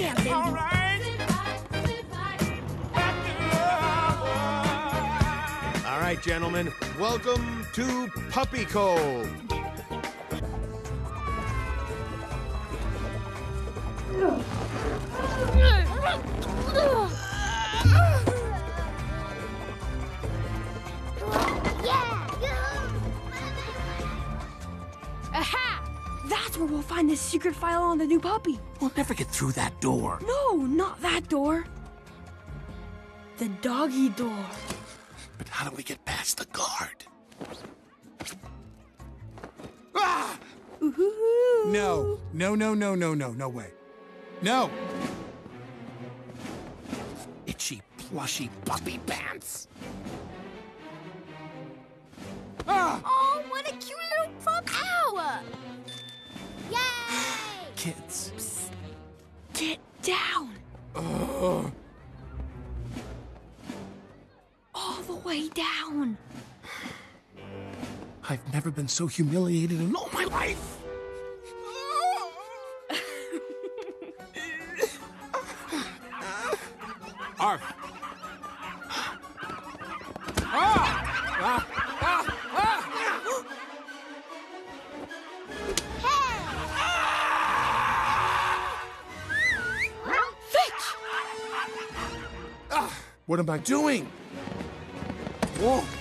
dancing. All right. All right, gentlemen, welcome to Puppy Cove. Aha! That's where we'll find the secret file on the new puppy. We'll never get through that door. No, not that door. The doggy door. But how do we get past the guard? Ah! Ooh. No, no way. No! Itchy, plushy puppy pants. Ah! Oh, what a cute little pup! Ow! Yay! Kids. Psst. Get down. All the way down. I've never been so humiliated in all my life. Arf! What am I doing? Whoa!